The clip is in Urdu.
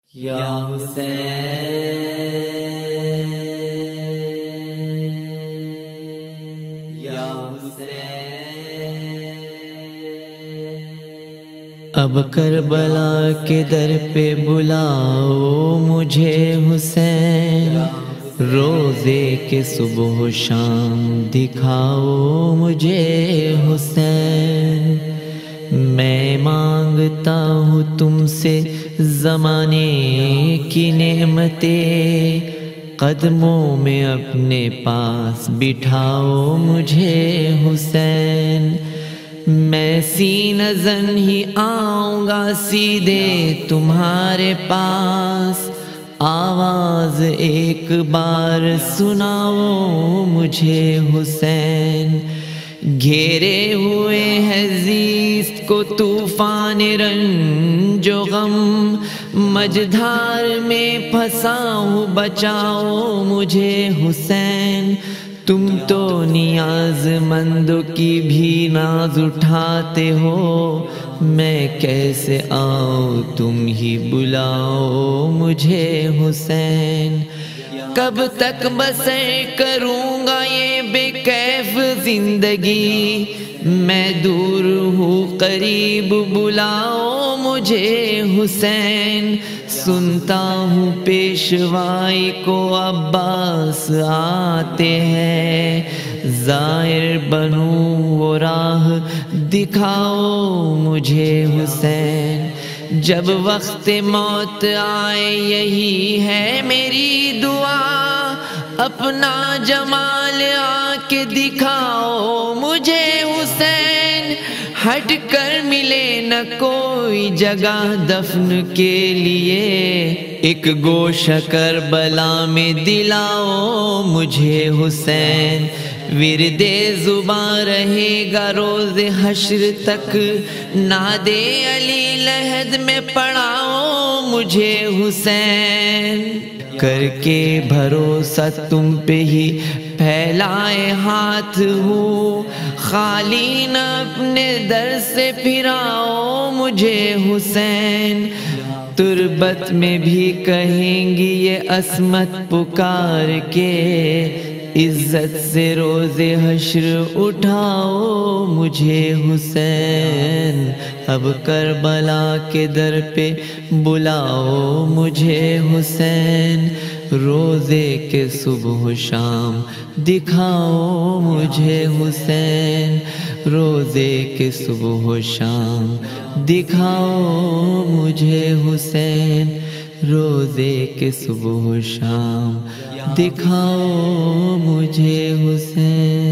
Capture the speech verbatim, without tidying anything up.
یا حسین یا حسین۔ اب کربلا کے در پہ بلاؤ مجھے حسین، روزے کے صبح و شام دکھاؤ مجھے حسین۔ میں مانگتا ہوں تم سے زمانے کی نعمتیں، قدموں میں اپنے پاس بٹھاؤ مجھے حسین۔ میں سینہ زن ہی آؤں گا سیدھے تمہارے پاس، آواز ایک بار سناؤ مجھے حسین۔ گھیرے ہوئے ہے زیست کو طوفان رنج و غم، مجدھار میں پھنسا ہوں بچاؤ مجھے حسین۔ تم تو نیاز مندوں کی بھی ناز اٹھاتے ہو، میں کیسے آؤں تم ہی بلاؤ مجھے حسین۔ کب تک بسر کروں گا یہ بے کیف زندگی، میں دور ہوں قریب بلاؤ مجھے حسین۔ سنتا ہوں پیشوائی کو عباس آتے ہیں، زائر بنوں وہ راہ دکھاؤ مجھے حسین۔ جب وقت موت آئے یہی ہے میری دعا، اپنا جمال آ کے دکھاؤ مجھے حسین۔ ہٹ کر ملے نہ کوئی جگہ دفن کے لیے، ایک گوشہ کربلا میں دلاؤ مجھے حسین۔ ورد زباں رہے گا روز حشر تک، ناد علی لحد میں پڑھاؤ مجھے حسین۔ کر کے بھروسہ تم پہ ہی پھیلائے ہاتھ ہوں، خالی نہ اپنے در سے پھراؤ مجھے حسین۔ تربت میں بھی کہیں گی یہ عصمت پکار کے، عزت سے روز حشر اٹھاؤ مجھے حسین۔ اب کربلا کے در پہ بلاؤ مجھے حسین، روزے کے صبح و شام دکھاؤ مجھے حسین۔ روزے کے صبح و شام دکھاؤ مجھے حسین، روزے کے صبح و شام دکھاؤ مجھے حسین۔